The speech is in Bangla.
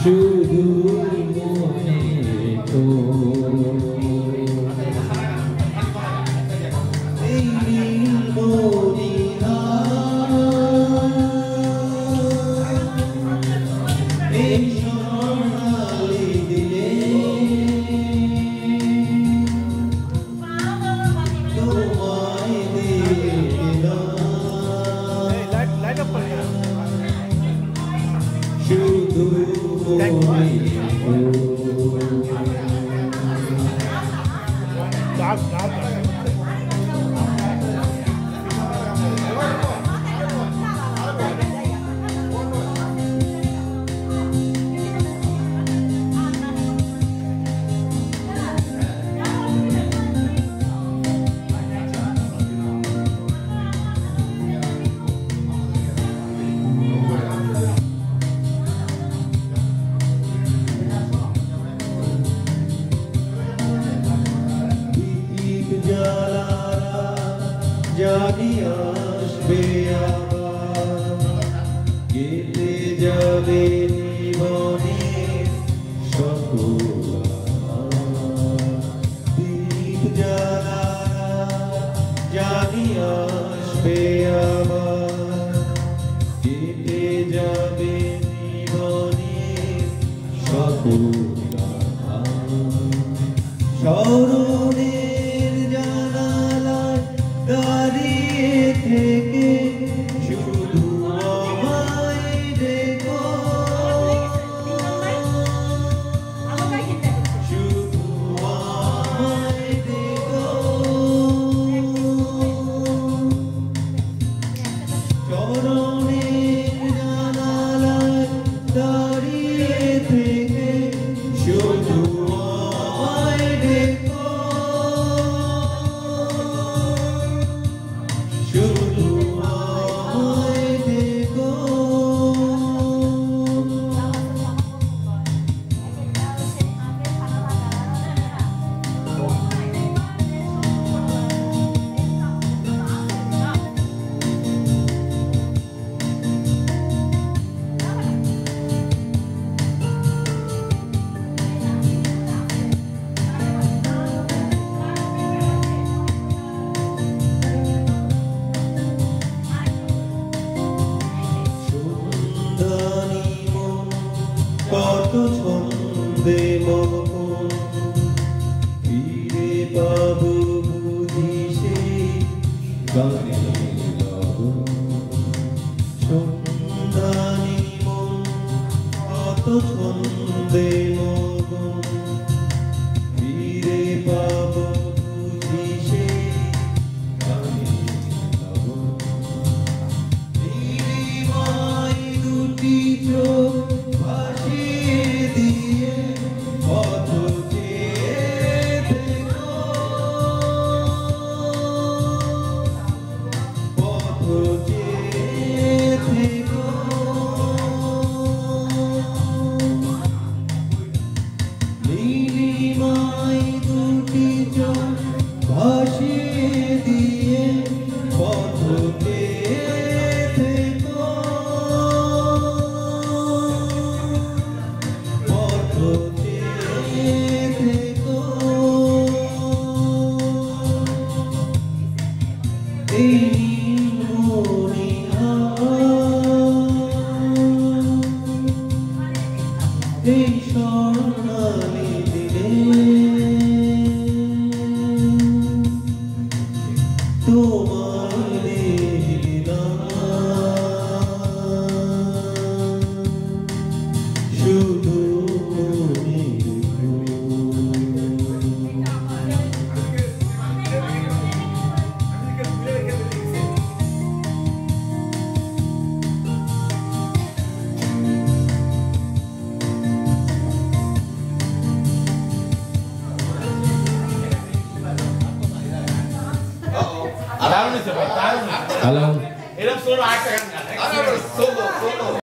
শুধু মনে এই মদিনা এই সোনালি দিলে তোমায় দেখলাম শুধু জানি আসবে আবার কেটে যাবে জীবনের সকল দীপ জ্বালা জানি আসবে আবার কেটে যাবে জীবনের সকল স্মরণের জানালায় দাঁড়িয়ে থেকে শুধু আমায় দেখো শুধু আমায় দেখো স্মরণের জানালায় দাঁড়িয়ে থেকে শুধু আমায় দেখো শুধু আমায় দেখো কত ছন্দে মন ফিরে পাবো বুঝি সেই গানের লগন সন্ধানী মন কত ছন্দে মন ফিরে পাবো বুঝি সেই গানের লগন নিরিমায় দুটি চোখ ভাসিয়ে দিয়ে পথে থেকো পথে থেকো এই মদিনা এই সোনালি দিলে তোমায় দেখলাম শুধু Halo. Halo.